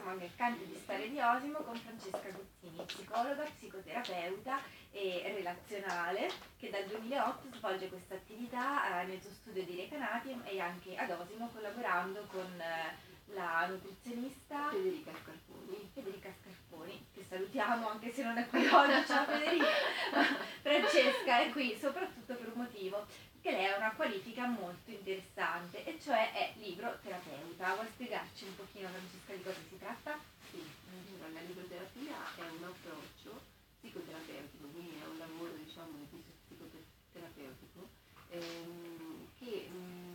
siamo al Mercante di Storia di Osimo con Francesca Guzzini, psicologa, psicoterapeuta e relazionale, che dal 2008 svolge questa attività nel suo studio di Recanati e anche ad Osimo, collaborando con la nutrizionista Federica Scarponi, che salutiamo anche se non è qui oggi. Ciao Federica! Francesca è qui soprattutto per un motivo, che lei ha una qualifica molto interessante, e cioè è libroterapeuta. Vuoi spiegarci un pochino, Francesca, di cosa si tratta? Sì, la libroterapia è un approccio psicoterapeutico, quindi è un lavoro di tipo psicoterapeutico che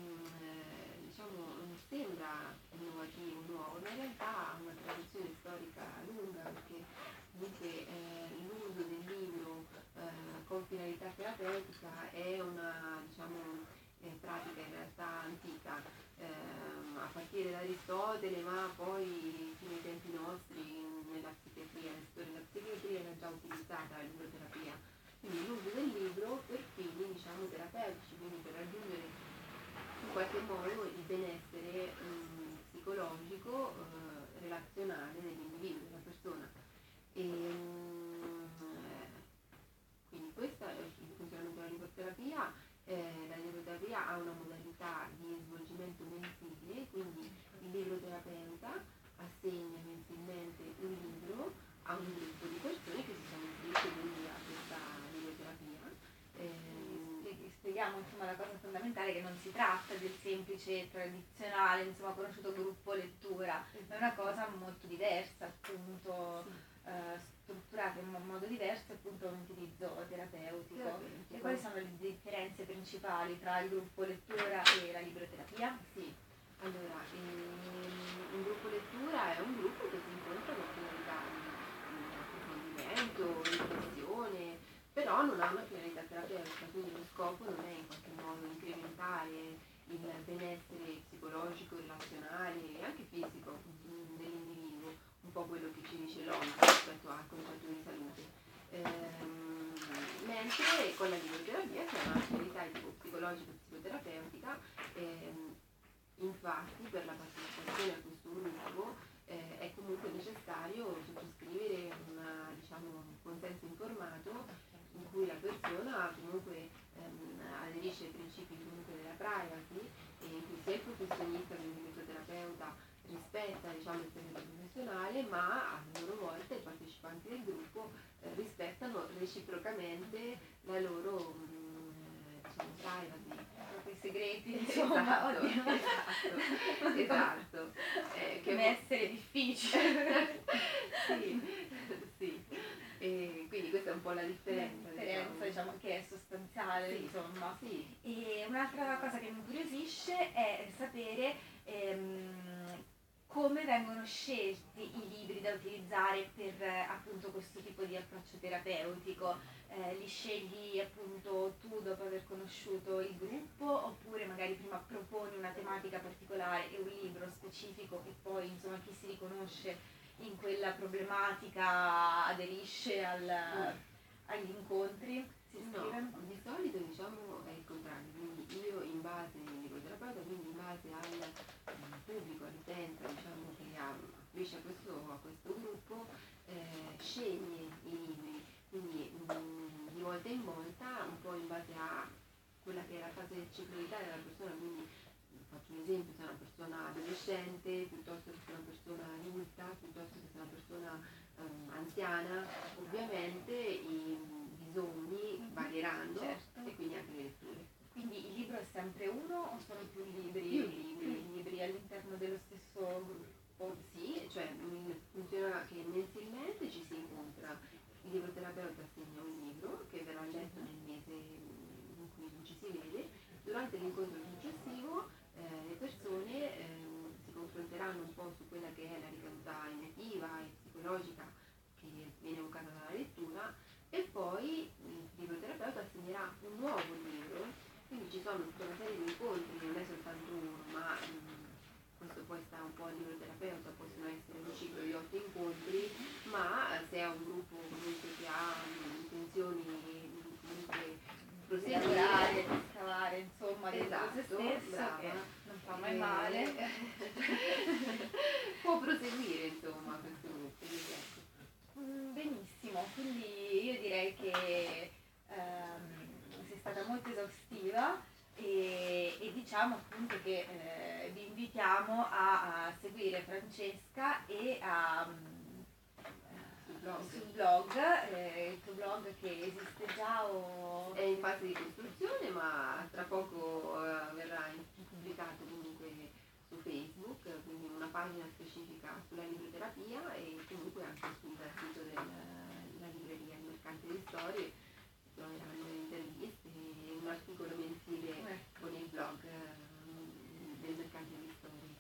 sembra innovativo, nuovo, ma in realtà ha una tradizione storica lunga, perché comunque l'uso del libro con finalità terapeutica è una pratica in realtà antica, a partire da Aristotele, ma poi fino ai tempi nostri nella psichiatria, nella storia della psichiatria era già utilizzata la libroterapia. Quindi l'uso del libro per fini terapeutici, quindi per raggiungere in qualche modo il benessere psicologico, relazionale dell'individuo, della persona. Quindi questo è il funzionamento della libroterapia. La libroterapia ha una modalità di svolgimento mensile, quindi il libroterapeuta assegna mensilmente un libro a un gruppo di persone che si sono iscritte quindi a questa libroterapia. Spieghiamo la cosa fondamentale, che non si tratta del semplice tradizionale conosciuto gruppo lettura, è una cosa molto diversa, appunto, strutturata in un modo diverso, appunto un utilizzo terapeutico. E quali sono le differenze principali tra il gruppo lettura e la libroterapia? Sì, allora, un gruppo lettura è un gruppo che si incontra con finalità di approfondimento, riflessione, però non ha una finalità terapeutica, quindi lo scopo non è in qualche modo incrementare il benessere psicologico, relazionale e anche fisico dell'individuo, un po' quello che ci dice l'OMS rispetto al concetto di salute. Mentre con la libroterapia c'è una finalità di tipo psicologica e psicoterapeutica, infatti per la partecipazione a questo gruppo è comunque necessario sottoscrivere un consenso informato in cui la persona comunque aderisce ai principi della privacy, e in cui sia il professionista, quindi il psicoterapeuta, rispetta il segreto professionale, ma a loro volta i partecipanti del gruppo rispettano reciprocamente la loro privacy, i segreti, esatto. Che deve essere difficile. sì. E quindi questa è un po' la differenza, che è sostanziale, sì. insomma. Sì. E un'altra cosa che mi incuriosisce è sapere come vengono scelti i libri da utilizzare per appunto questo tipo di approccio terapeutico. Li scegli appunto tu dopo aver conosciuto il gruppo, oppure magari prima proponi una tematica particolare e un libro specifico, e poi chi si riconosce in quella problematica aderisce agli incontri? No, di solito è il contrario, quindi io in base al libroterapeuta, quindi in base al pubblico, all'utenza che affluisce a questo gruppo, sceglie i libri, quindi di volta in volta, un po' in base a quella che è la fase di ciclicità della persona, quindi faccio un esempio, se è una persona adolescente, piuttosto che se è una persona adulta, piuttosto che se è una persona anziana, ovviamente i bisogni varieranno, certo. E quindi anche le letture. Quindi il libro è sempre uno o sono più libri? Più libri all'interno dello stesso gruppo? Sì, cioè funziona che mensilmente ci si incontra, il libroterapeuta assegna un libro che verrà letto nel mese in cui ci si vede. Durante l'incontro successivo le persone si confronteranno un po' su quella che è la ricaduta emotiva e psicologica che viene evocata dalla lettura, e poi il libroterapeuta assegnerà un nuovo libro, quindi ci sono tutta una serie di incontri, non è soltanto uno, ma questo poi sta un po' al libroterapeuta, possono essere un ciclo di 8 incontri, ma se è un gruppo comunque che ha intenzioni comunque proseguire, scavare insomma dentro se stesso, che non fa mai male, può proseguire insomma. questo periodo, ecco. Benissimo, quindi io direi che sei stata molto esaustiva e diciamo appunto che vi invitiamo a seguire Francesca e sul blog, il tuo blog che esiste già o... È in fase di costruzione, ma tra poco verrà pubblicato comunque su Facebook, quindi una pagina specifica sulla libroterapia e comunque anche sul sito della libreria Il Mercante di Storie si troveranno interviste e un articolo mensile con il blog del Mercante di Storie.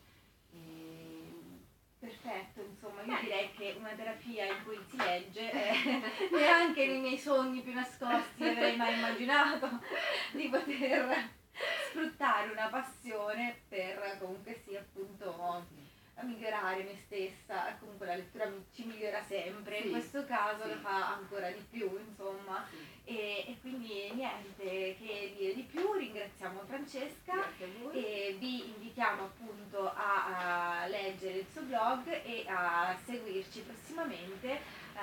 Perfetto, insomma, io direi che una terapia in cui si legge neanche nei miei sogni più nascosti avrei mai immaginato di poter sfruttare una passione per comunque sì appunto migliorare me stessa. Comunque la lettura ci migliora sempre, in questo caso lo fa ancora di più, insomma. E quindi niente che dire di più, ringraziamo Francesca e vi invitiamo appunto a leggere il suo blog e a seguirci prossimamente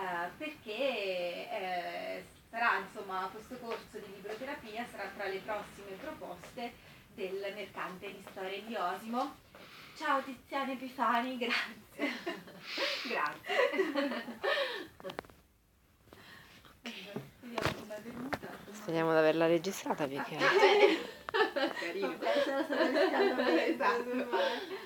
perché sarà insomma questo corso di libroterapia sarà tra le prossime proposte del Mercante di Storie di Osimo. Ciao Tiziana Epifani, grazie. Grazie. Vediamo come è venuta. Speriamo di averla registrata perché... Carino. Vabbè, se la sto registrando bene, esatto.